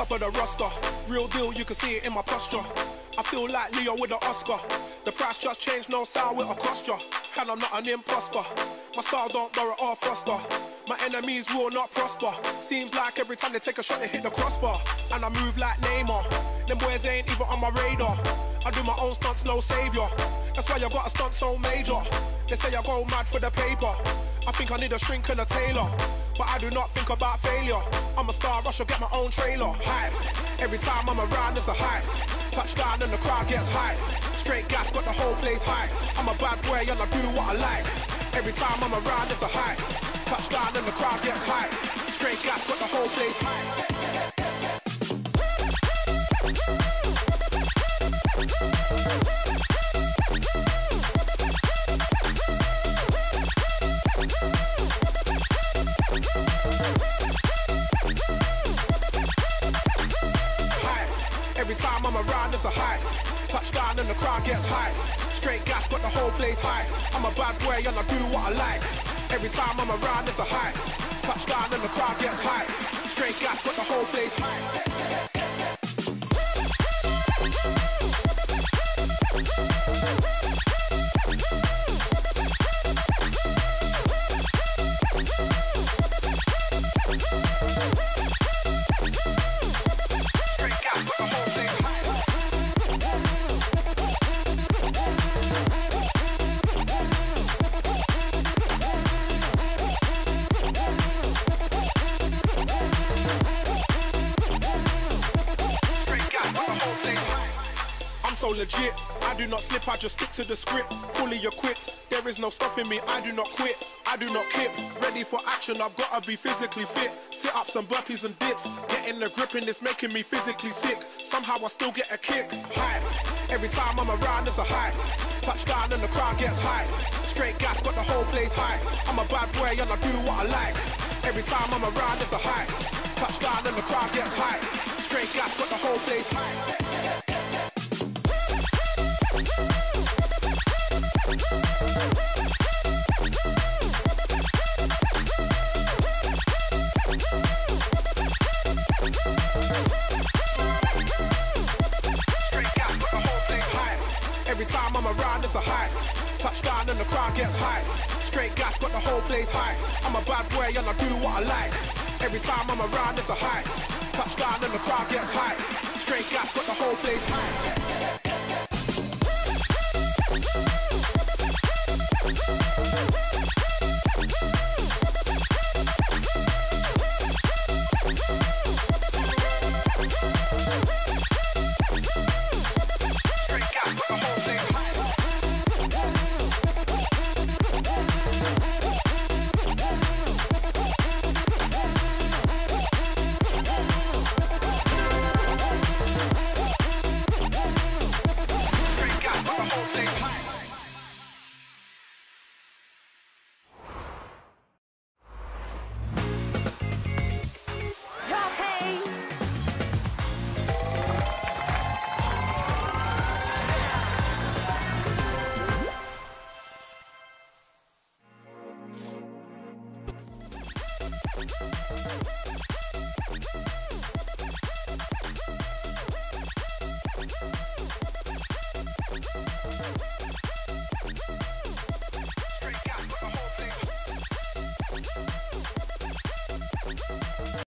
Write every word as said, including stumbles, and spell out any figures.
top of the roster. Real deal, you can see it in my posture. I feel like Leo with an Oscar. The price just changed, no sound with a cost ya. And I'm not an imposter. My style don't borrow or foster. My enemies will not prosper. Seems like every time they take a shot they hit the crossbar. And I move like Neymar. Them boys ain't even on my radar. I do my own stunts, no savior. That's why I got a stunt so major. They say I go mad for the paper. I think I need a shrink and a tailor. But I do not think about failure. I'm a star, I should get my own trailer. Hype. Every time I'm around, it's a hype. Touchdown and the crowd gets hype. Straight gas, got the whole place hype. I'm a bad boy and I do what I like. Every time I'm around, it's a hype. Touchdown and the crowd gets hype. Straight gas, got the whole place hype. Every time I'm around, it's a hype. Touchdown and the crowd gets hype. Straight gas, got the whole place hype. I'm a bad boy and I do what I like. Every time I'm around, it's a hype. Touchdown and the crowd gets hype. Straight gas, got the whole place hype. So legit, I do not slip, I just stick to the script. Fully equipped, there is no stopping me, I do not quit, I do not kip. Ready for action, I've gotta be physically fit. Sit-ups and burpees and dips, getting the grip in this making me physically sick. Somehow I still get a kick. Hype, every time I'm around it's a hype. Touchdown and the crowd gets hype. Straight gas, got the whole place hype. I'm a bad boy and I do what I like. Every time I'm around it's a hype. Touchdown and the crowd gets hype. Straight gas, got the whole place hype. Every time I'm around, it's a hype. Touchdown and the crowd gets hype. Straight gas, got the whole place hype. I'm a bad boy and I do what I like. Every time I'm around, it's a hype. Touchdown and the crowd gets hype. Straight gas, got the whole place hype. We'll be right back.